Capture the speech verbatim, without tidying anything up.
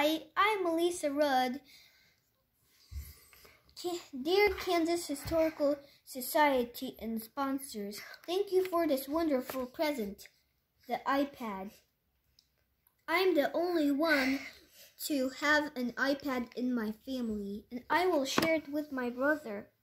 Hi, I'm Melissa Rudd. Dear Kansas Historical Society and sponsors, thank you for this wonderful present, the iPad. I'm the only one to have an iPad in my family, and I will share it with my brother.